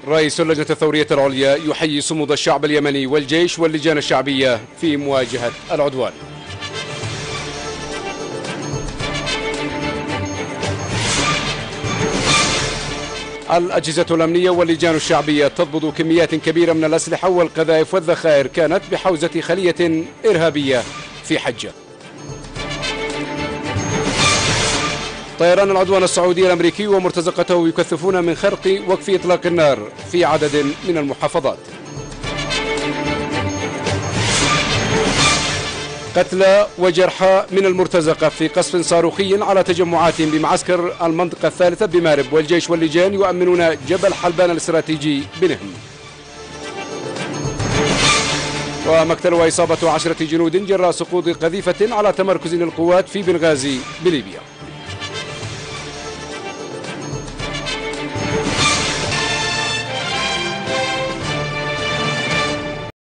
رئيس اللجنة الثورية العليا يحيي صمود الشعب اليمني والجيش واللجان الشعبية في مواجهة العدوان. الأجهزة الأمنية واللجان الشعبية تضبط كميات كبيرة من الأسلحة والقذائف والذخائر كانت بحوزة خلية إرهابية في حجة. طيران العدوان السعودي الأمريكي ومرتزقته يكثفون من خرق وقف إطلاق النار في عدد من المحافظات. قتلى وجرحى من المرتزقة في قصف صاروخي على تجمعات بمعسكر المنطقة الثالثة بمارب، والجيش واللجان يؤمنون جبل حلبان الاستراتيجي بنهم. ومقتل وإصابة 10 جنود جراء سقوط قذيفة على تمركز للقوات في بنغازي بليبيا.